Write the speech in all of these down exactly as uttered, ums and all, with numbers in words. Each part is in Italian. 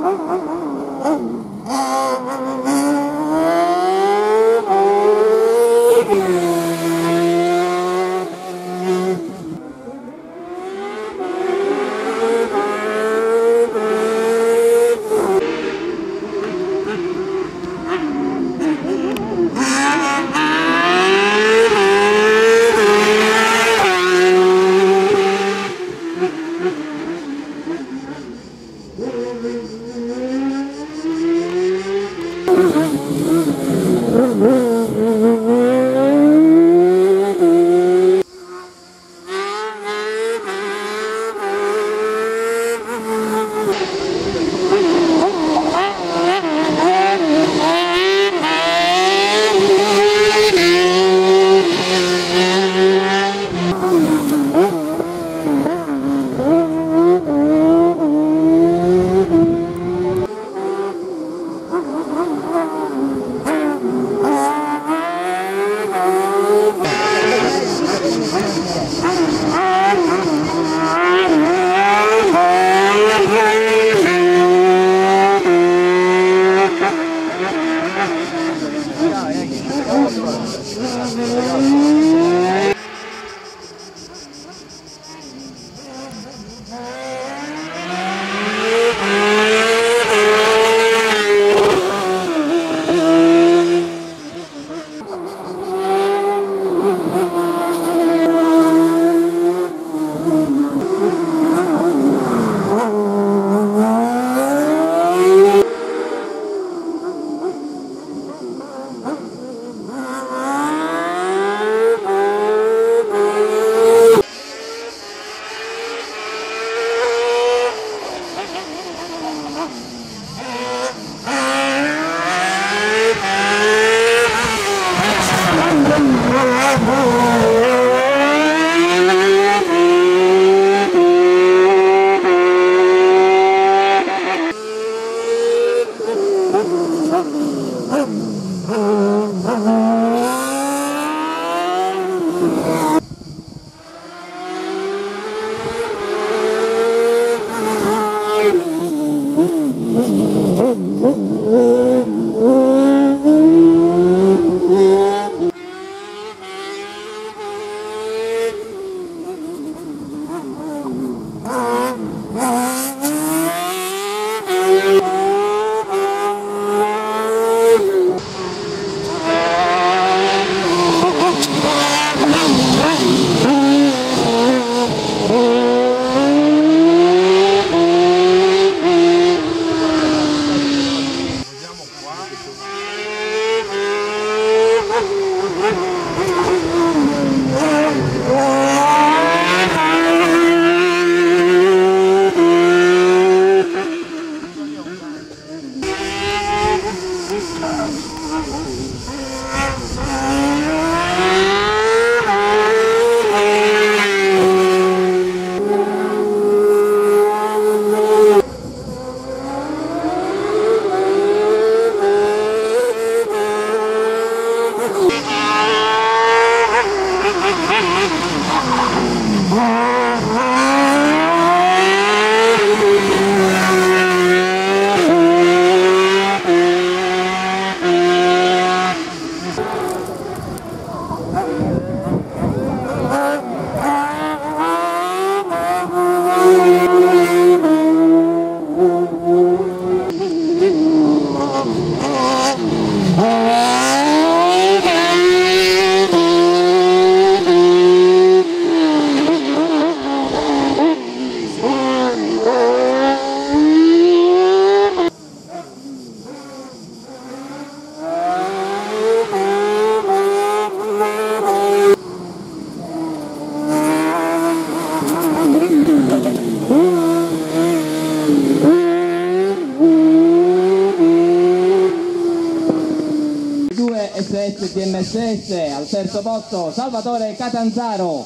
S S T M S S, al terzo posto Salvatore Catanzaro,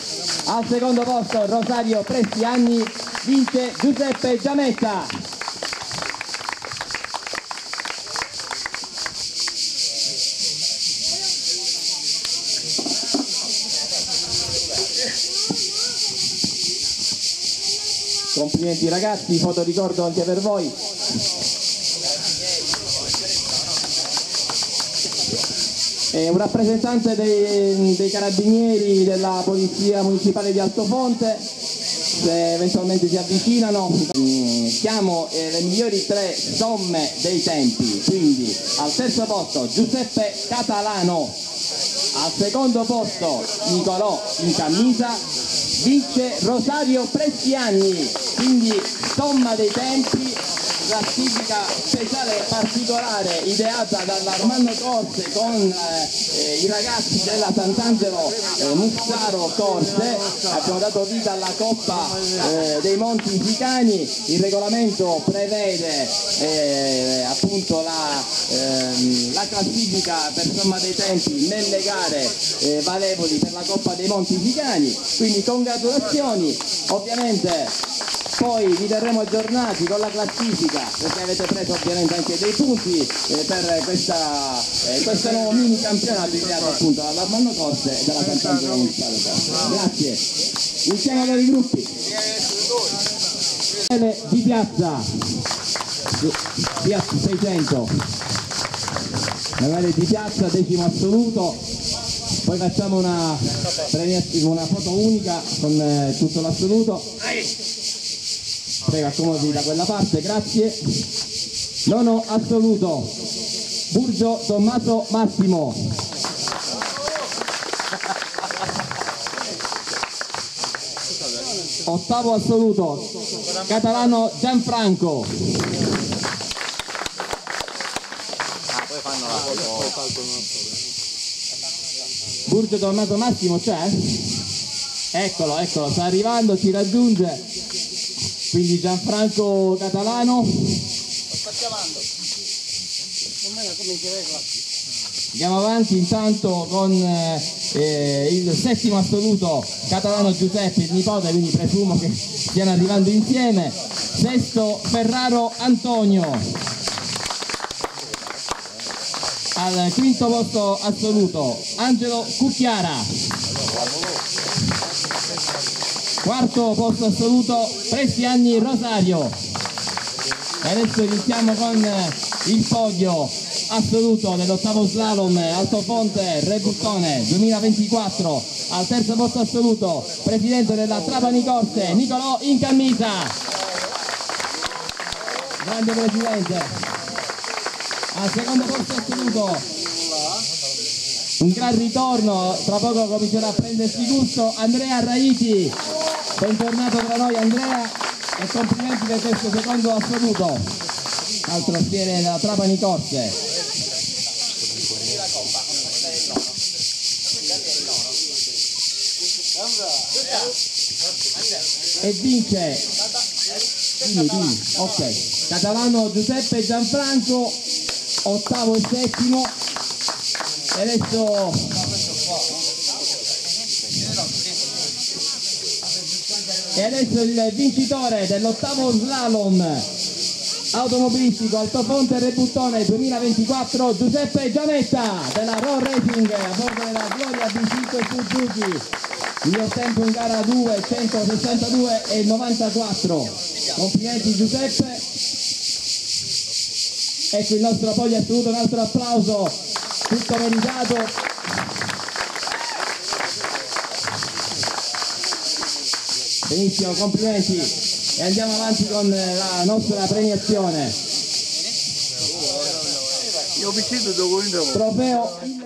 al secondo posto Rosario Prestiagni, vince Giuseppe Giametta. Complimenti ragazzi, foto ricordo anche per voi. Eh, un rappresentante dei, dei carabinieri della polizia municipale di Altofonte, se eventualmente si avvicinano. Mm, chiamo eh, le migliori tre somme dei tempi, quindi al terzo posto Giuseppe Catalano, al secondo posto Nicolò Incamisa, vince Rosario Prestiani, quindi somma dei tempi, classifica speciale particolare ideata dall'Armando Corse con eh, i ragazzi della Sant'Angelo eh, Mussaro Corse. Abbiamo dato vita alla Coppa eh, dei Monti Sicani. Il regolamento prevede eh, appunto la, ehm, la classifica per somma dei tempi nelle gare eh, valevoli per la Coppa dei Monti Sicani, quindi congratulazioni. Ovviamente poi vi terremo aggiornati con la classifica, perché avete preso ovviamente anche dei punti eh, per questa, eh, questo nuovo mini campionato ideato appunto dall'Armando Corse e dalla Sant'Angelo Municipale Corse. Grazie. Iniziamo con i gruppi. Di piazza, piazza seicento, di piazza decimo assoluto. Poi facciamo una, una foto unica con eh, tutto l'assoluto. Prego, accomodi da quella parte, grazie. Nono assoluto, Burgio Tommaso Massimo. Ottavo assoluto, Catalano Gianfranco. Ah, poi fanno la foto. Burgio Tommaso Massimo c'è? Eccolo, eccolo, sta arrivando, ci raggiunge. Quindi Gianfranco Catalano. Sta chiamando. Andiamo avanti intanto con eh, il settimo assoluto, Catalano Giuseppe, il nipote, quindi presumo che stiano arrivando insieme. Sesto Ferraro Antonio. Al quinto posto assoluto Angelo Cucchiara. Quarto posto assoluto Prestiani Rosario. E adesso iniziamo con il podio assoluto dell'ottavo slalom Altofonte Rebuttone duemilaventiquattro. Al terzo posto assoluto presidente della Trapani Corse Nicolò Incamisa. Grande presidente. Al secondo posto assoluto un gran ritorno, tra poco comincerà a prendersi gusto, Andrea Raiti. Bentornato tra noi Andrea e complimenti per questo secondo assoluto, altro alfiere della Trapani Corse. E vince dimmi, dimmi. Ok, Catalano Giuseppe Gianfranco, ottavo e settimo. E adesso E adesso il vincitore dell'ottavo slalom automobilistico Altofonte Rebuttone duemilaventiquattro, Giuseppe Giametta della Raw Racing a bordo della Gloria B cinque Suzuki. Miglior tempo in gara due, centosessantadue e novantaquattro. Complimenti Giuseppe. Ecco il nostro podio assoluto, un altro applauso, tutto meritato. Benissimo, complimenti e andiamo avanti con la nostra premiazione. Trofeo